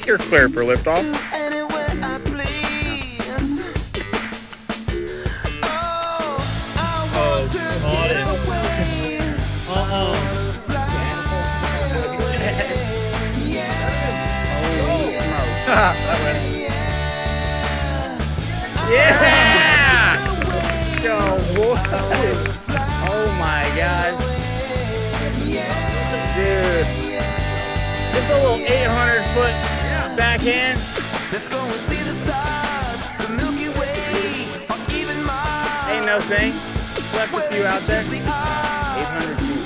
You're clear for liftoff. Yeah! Yo, what? Oh my God. Dude. This is a little 800-foot backhand. Let's go and see the stars, the Milky Way, or even Mars. Ain't no thing. Left a few out there. 800 feet.